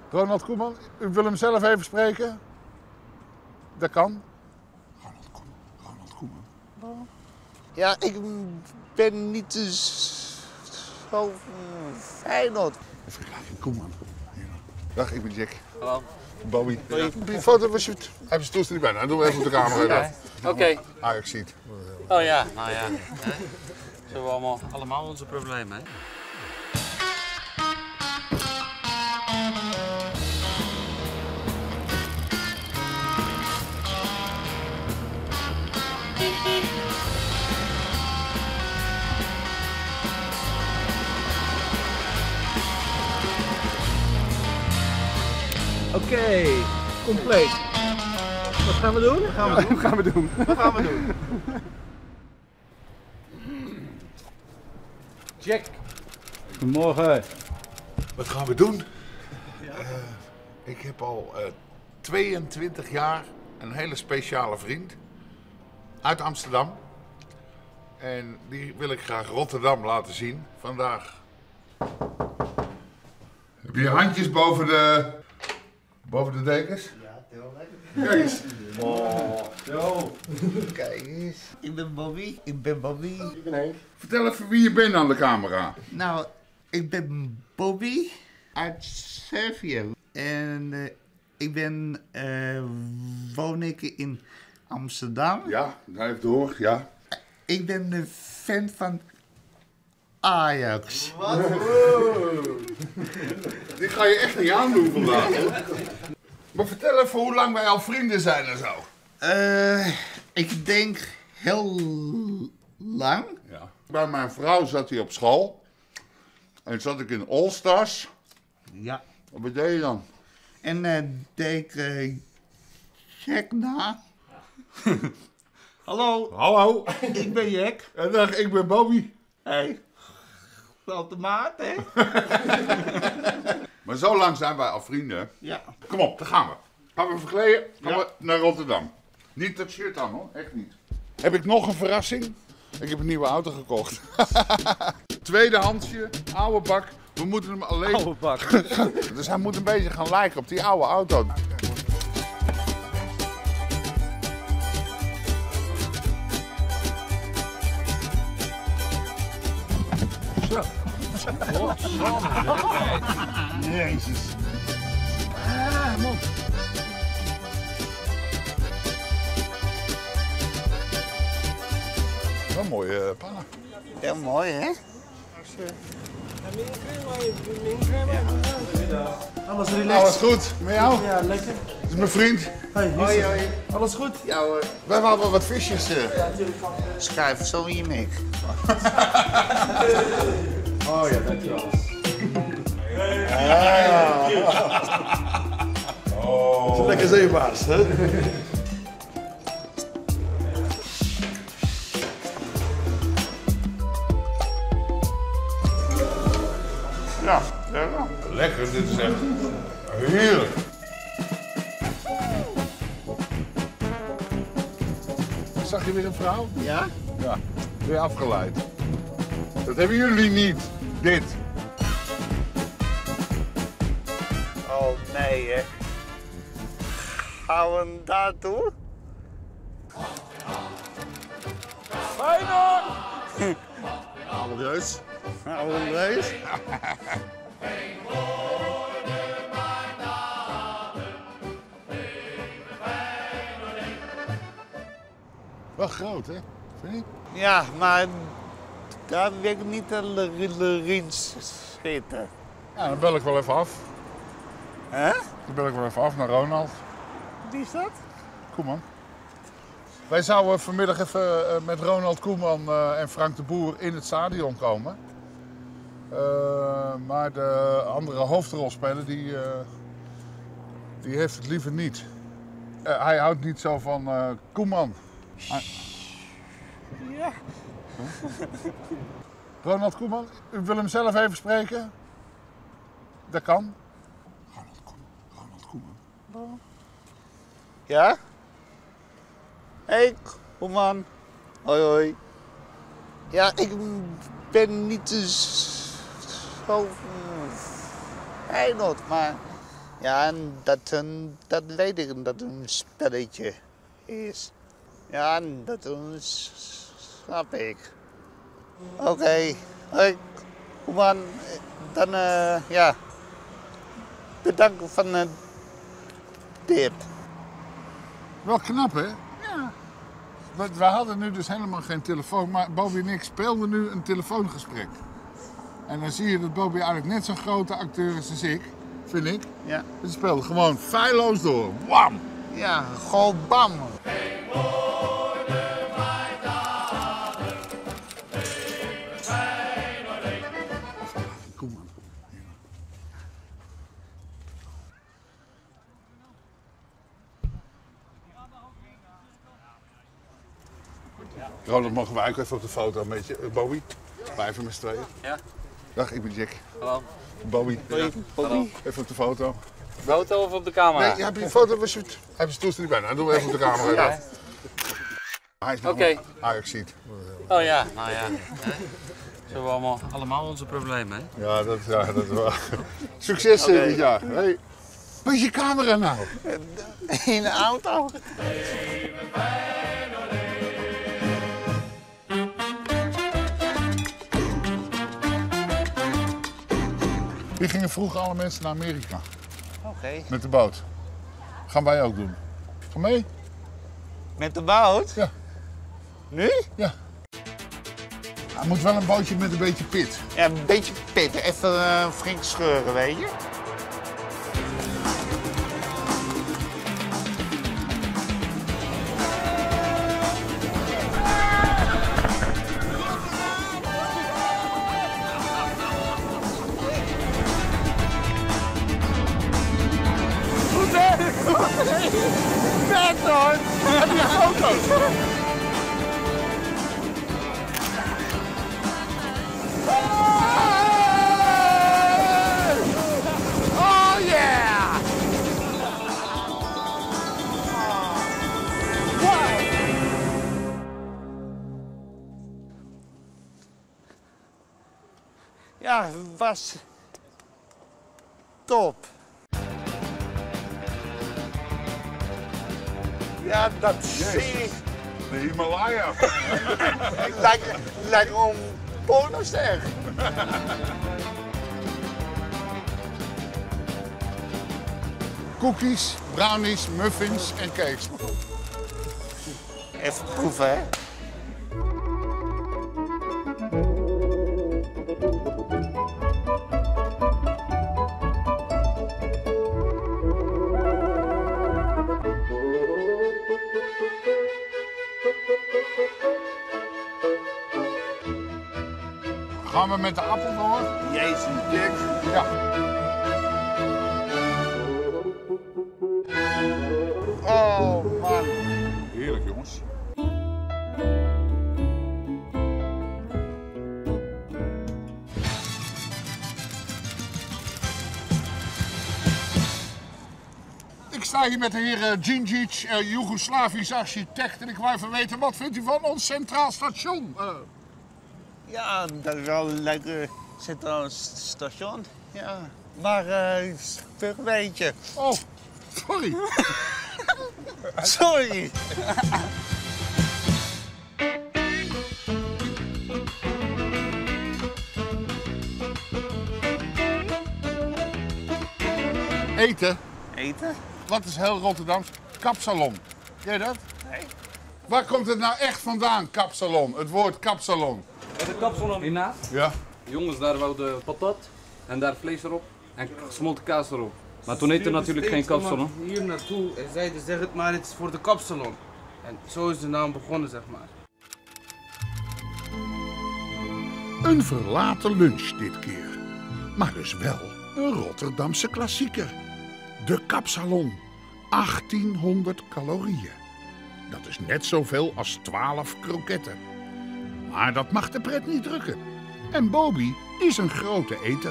Ronald Koeman, u wil hem zelf even spreken? Dat kan. Ronald Koeman. Ja, ik ben niet zo Feyenoord. Even kijken, Koeman. Dag, ik ben Jack. Hallo. Bobby. Die foto was je... Hij is toestel niet bij. Nou, doen we even op de camera. Oké. Ajax ziet. Oh ja, nou ja. Zo hebben we allemaal onze problemen, hè? Oké, compleet. Wat gaan we doen? Wat gaan we doen? Jack. Goedemorgen. Wat gaan we doen? Ik heb al 22 jaar een hele speciale vriend uit Amsterdam. En die wil ik graag Rotterdam laten zien vandaag. Heb je je handjes boven de dekens? Ja, heel lekker. Kijk eens. Yo. Kijk eens. Ik ben Bobby. Ik ben Henk. Vertel even wie je bent aan de camera. Nou, ik ben Bobby uit Servië. En woon ik in Amsterdam. Ja, hij heeft door, ja. Ik ben een fan van Ajax. Dit ga je echt niet aandoen vandaag, hoor. Maar vertel even hoe lang wij al vrienden zijn en zo. Ik denk heel lang. Ja. Bij mijn vrouw zat hij op school. En zat ik in All Stars. Ja. Wat deed je dan? En deed ik Jack na. Hallo, Hallo. ik ben Jack. En dag, ik ben Bobby. Hey, wel de maat, hè? Maar zo lang zijn wij al vrienden. Ja. Kom op, daar gaan we. Gaan we verkleden, gaan we naar Rotterdam. Niet dat shirt aan, hoor. Echt niet. Heb ik nog een verrassing? Ik heb een nieuwe auto gekocht. Tweedehandsje, oude bak. We moeten hem alleen... Oude bak. Dus hij moet een beetje gaan lijken op die oude auto. Zo. Jezus. Man. Wel mooie pannen. Heel mooi, hè? Alles Alles relaxed. goed, met jou? Ja, lekker. Dat is mijn vriend. Hoi, hoi. Alles goed? Ja hoor. Wij hadden wel wat visjes. Schuif zo in je nek. Oh ja, dankjewel. Oh. Lekker zeebaars, hè? Ja, ja. Lekker, dit is echt heerlijk. Zag je weer een vrouw? Ja? Ja, weer afgeleid. Dat hebben jullie niet, dit. Oh nee, hè? Gaan we daartoe? Feyenoord! Oude reus. Oude reus. Wel groot, hè? Vind je? Ja, maar daar wil ik niet erin zitten. Ja, dan bel ik wel even af. Hè? Dan bel ik wel even af naar Ronald. Wie is dat? Koeman. Wij zouden vanmiddag even met Ronald Koeman en Frank de Boer in het stadion komen. Maar de andere hoofdrolspeler die heeft het liever niet. Hij houdt niet zo van Koeman. Ja. Ronald Koeman, u wil hem zelf even spreken? Dat kan. Ronald Koeman. Ja? Hey, Koeman. Hoi, hoi. Ja, ik ben niet zo Feyenoord, maar Ja, en dat weet ik, dat het een spelletje is. Ja, en dat snap ik. Oké, hoi, kom aan. Dan, ja, bedankt van dit. Wel knap, hè? Ja. We hadden nu dus helemaal geen telefoon, maar Bobby en ik speelden nu een telefoongesprek. En dan zie je dat Bobby eigenlijk net zo'n grote acteur is als ik, vind ik. Ja. Ze speelden gewoon feilloos door. Wam! Ja, gewoon bam. Kom maar. Ronald, mogen wij ook even op de foto met je? Bobby? Wij even met z'n tweeën. Ja. Dag, ik ben Jack. Hallo. Bobby. Hallo. Even op de foto. Foto of op de camera? Nee, heb je een foto? Heb je zijn toestel niet bij? Nou, dan doen we even op de camera. Ja. Hij is Oké. Ajax ziet. Oh ja, nou ja. Hè? Zo hebben we allemaal onze problemen, hè? Ja, dat is wel. Succes dit jaar. Hey. Waar is je camera nou? In de auto. Hier gingen vroeger alle mensen naar Amerika. Oké. Met de boot. Gaan wij ook doen. Ga mee? Met de boot? Ja. Nu? Ja. Het moet wel een bootje met een beetje pit. Ja, een beetje pitten. Even flink scheuren, weet je. Vet hoor! Heb je foto's? Oh yeah! Ja, was top. Ja, dat zie ik. De Himalaya. Lijkt wel een pornoster. Cookies, brownies, muffins en cakes. Even proeven, hè. Gaan we met de appel door? Jezus, dik. Ja. Oh, man. Heerlijk, jongens. Ik sta hier met de heer Djindjic, Joegoslavisch architect. En ik wou even weten, wat vindt u van ons Centraal Station? Ja, dat is wel een lekker centraal station. Ja. Maar veel weet je. Oh, sorry. Sorry. Eten. Eten? Wat is heel Rotterdams? Kapsalon. Ken je dat? Nee. Waar komt het nou echt vandaan, kapsalon? Het woord kapsalon. De kapsalon hiernaast. Ja. Jongens, daar wou de patat en daar vlees erop en gesmolten kaas erop. Maar toen heette het natuurlijk geen kapsalon. Hier naartoe en zeiden zeg het maar, het is voor de kapsalon. En zo is de naam begonnen, zeg maar. Een verlaten lunch dit keer. Maar dus wel een Rotterdamse klassieker. De kapsalon. 1800 calorieën. Dat is net zoveel als 12 kroketten. Maar dat mag de pret niet drukken. En Bobby is een grote eter.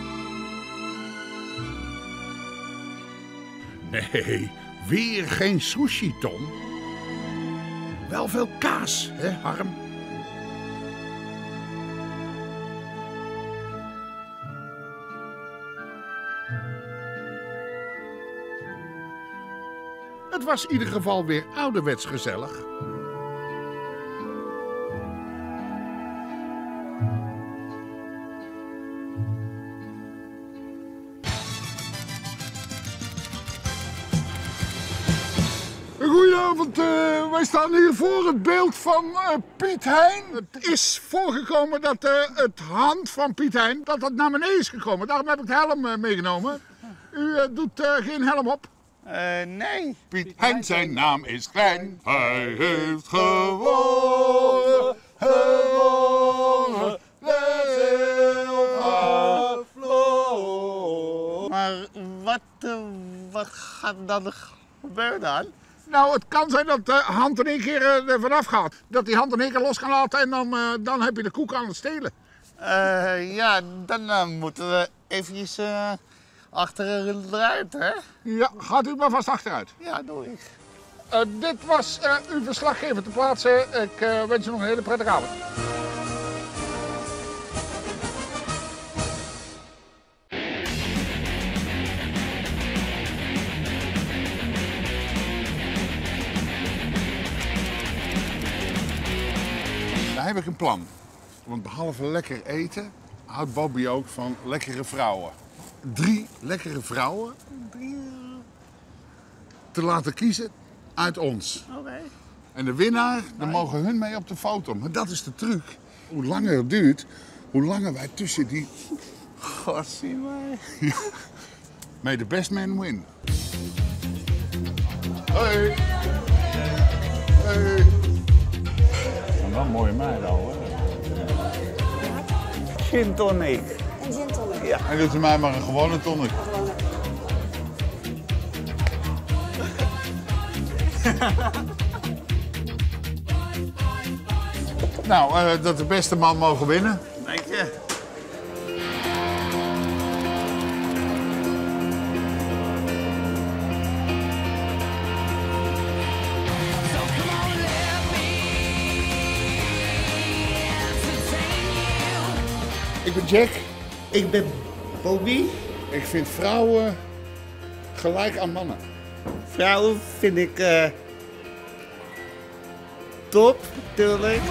Nee, weer geen sushi, Tom. Wel veel kaas, hè, Harm? Het was in ieder geval weer ouderwets gezellig. Goedenavond, wij staan hier voor het beeld van Piet Hein. Het is voorgekomen dat het hand van Piet Hein dat naar beneden is gekomen. Daarom heb ik de helm meegenomen. U doet geen helm op? Nee. Piet Hein, zijn naam is klein. Hij heeft gewonnen, gewonnen, de zilvervloot. Maar wat gaat dan gebeuren dan? Nou, het kan zijn dat de hand in één keer er vanaf gaat. Dat die hand in één keer los kan laten en dan heb je de koek aan het stelen. Ja, dan moeten we eventjes achteruit, hè? Ja, gaat u maar vast achteruit. Ja, doe ik. Dit was uw verslaggever te plaatsen. Ik wens u nog een hele prettige avond. Daar heb ik een plan. Want behalve lekker eten, houdt Bobby ook van lekkere vrouwen. 3 lekkere vrouwen te laten kiezen uit ons. Oké. En de winnaar, daar mogen hun mee op de foto. Maar dat is de truc. Hoe langer het duurt, hoe langer wij tussen die... God, zie mij. May the best man win. Hoi. Hoi. En wel een mooie meid al, hè? Gin tonic. Een gin tonic. Ja. En doet u mij maar een gewone tonic. Nou, dat de beste man mogen winnen. Dank je. Ik ben Jack. Ik ben Bobby. Ik vind vrouwen gelijk aan mannen. Vrouwen vind ik top, natuurlijk.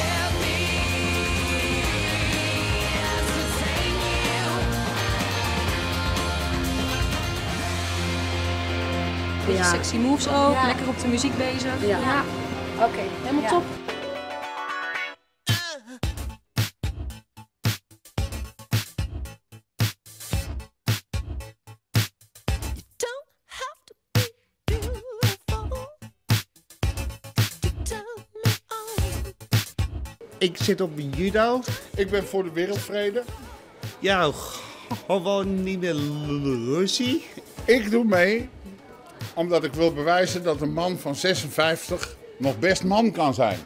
Beetje sexy moves ook, lekker op de muziek bezig. Ja. Oké, helemaal top. Ik zit op judo. Ik ben voor de wereldvrede. Ja, gewoon niet meer ruzie. Ik doe mee omdat ik wil bewijzen dat een man van 56 nog best man kan zijn.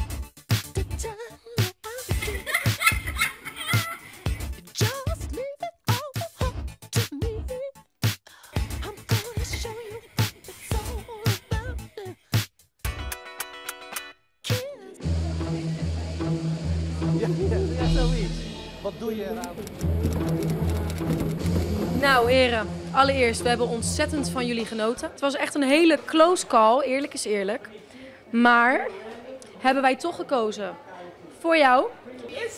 Wat doe je eraan? Nou heren, allereerst, we hebben ontzettend van jullie genoten. Het was echt een hele close call, eerlijk is eerlijk. Maar hebben wij toch gekozen voor jou. Yes!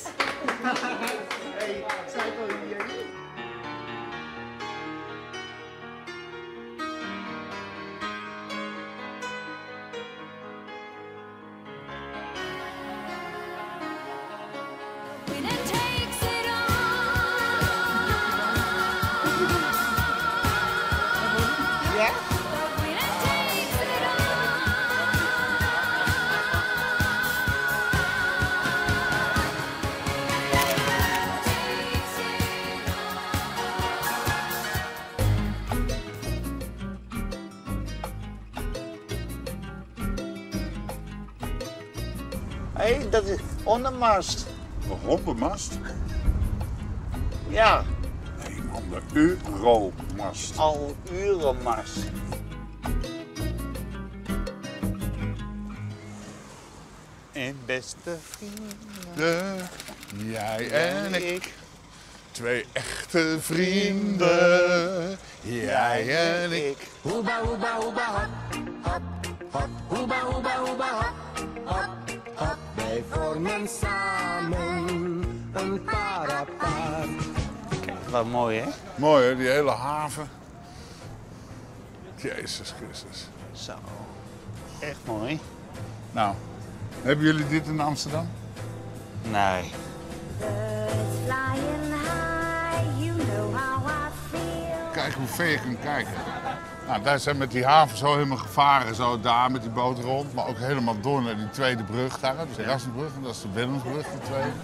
Hé, dat is ondermast. Een hondenmast? Ja, Nee man, de Euromast. al urenmast. En beste vrienden, Jij en ik. 2 echte vrienden. Jij en ik. Hoeba, hoeba, hoeba, hop. hoeba, hoeba, hoeba, hop, hop, hop. Wij vormen samen een parapaard. Kijk, wat mooi hè? Mooi hè, die hele haven. Jezus Christus. Zo. Echt mooi. Nou, hebben jullie dit in Amsterdam? Nee. Kijk hoe ver je kunt kijken. Nou, daar zijn met die haven zo helemaal gevaren, zo daar met die boot rond. Maar ook helemaal door naar die tweede brug daar. Dat is de Erasmusbrug en dat is de Willemsbrug, de tweede.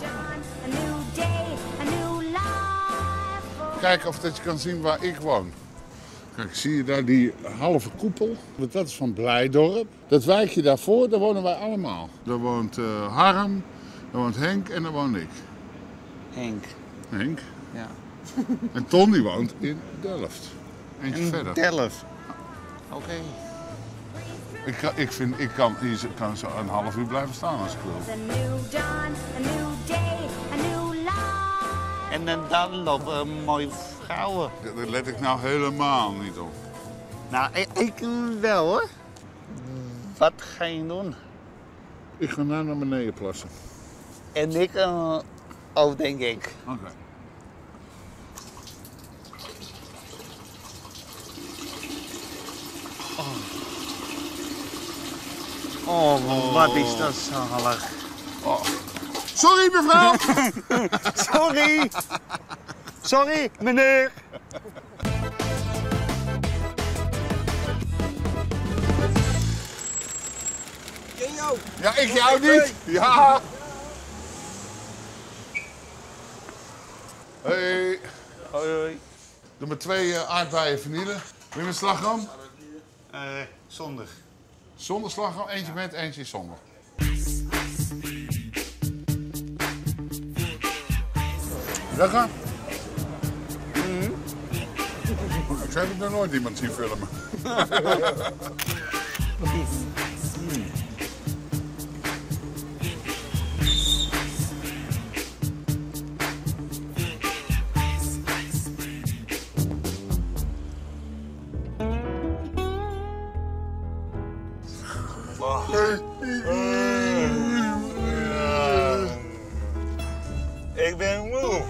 Kijk of dat je kan zien waar ik woon. Kijk, zie je daar die halve koepel? Dat is van Blijdorp. Dat wijkje daarvoor, daar wonen wij allemaal. Daar woont Harm, daar woont Henk en daar woon ik. Henk. Henk? Ja. En Ton die woont in Delft. Eentje verder. Delft. Oké. Ik kan zo een half uur blijven staan als ik wil. En dan lopen mooie vrouwen. Daar let ik nou helemaal niet op. Nou, ik wel hoor. Wat ga je doen? Ik ga nou naar beneden plassen. En ik ook, denk ik. Oké. Oh, wat is dat zalig. Oh. Sorry mevrouw! Sorry! Sorry, meneer! Ken jou? Ja, ik jou niet! Ja! Hey! Hoi, hoi. Doe maar 2 aardbeien vanille. Wil je met slagroom? Zonder. Zonder slagroom, eentje met, eentje zonder. Lekker? Ik heb nog nooit iemand zien filmen. Ik ben moe.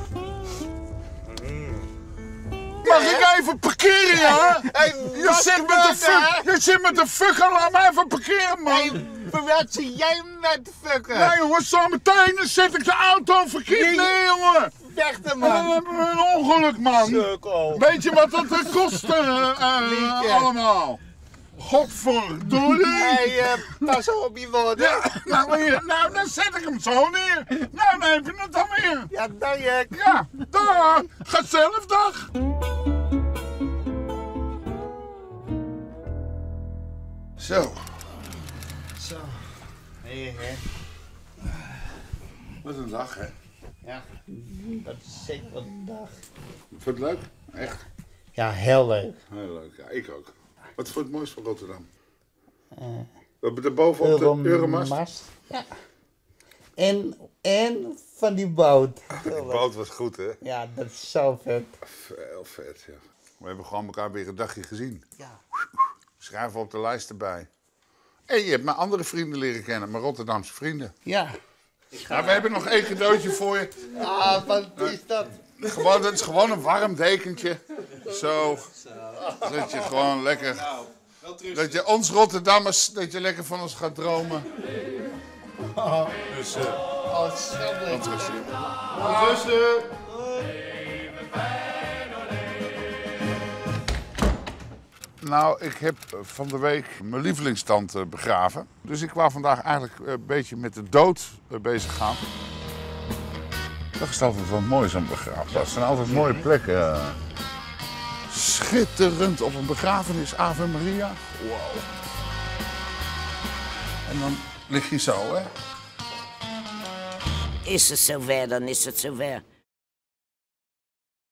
Mag ik even parkeren, ja? Je zit met de fucker, laat mij even parkeren, man. Wat zie jij met fucken? Nee, jongen, zo meteen dan zet ik de auto verkeerd neer, jongen. Weg er, En dan man. hebben we een ongeluk, man. Sukkel. Weet je wat dat kost allemaal? Godverdorie. Hey, pas op je woorden. Ja, nou, dan zet ik hem zo neer. Nou, dan heb je het dan weer. Ja, dank. Ja, dag. Ga zelf, dag. Zo. Zo. Hey, hè. Wat een dag, hè? Ja, dat is zeker een dag. Vond je het leuk? Echt? Ja, heel leuk. Heel leuk, ja, ik ook. Wat vond je het mooiste van Rotterdam? We hebben er bovenop de Euromast. Ja. En van die boot. De boot was goed, hè? Ja, dat is zo vet. Heel vet, ja. We hebben gewoon elkaar weer een dagje gezien. Ja. Schrijven op de lijst erbij. En je hebt mijn andere vrienden leren kennen, mijn Rotterdamse vrienden. Ja. Nou, we hebben nog 1 cadeautje voor je. Ah, wat is dat? Gewoon, dat is gewoon een warm dekentje. Zo. Dat je gewoon lekker... Dat je ons Rotterdammers, dat je lekker van ons gaat dromen. Dus, Oh, schattig. rusten. Nou, ik heb van de week mijn lievelingstante begraven. Dus ik wou vandaag eigenlijk een beetje met de dood bezig gaan. Dat is altijd wat mooi, zo'n begraafplaats. Het zijn altijd mooie plekken. Schitterend op een begrafenis, Ave Maria. Wow. En dan lig je zo, hè. Is het zover, dan is het zover.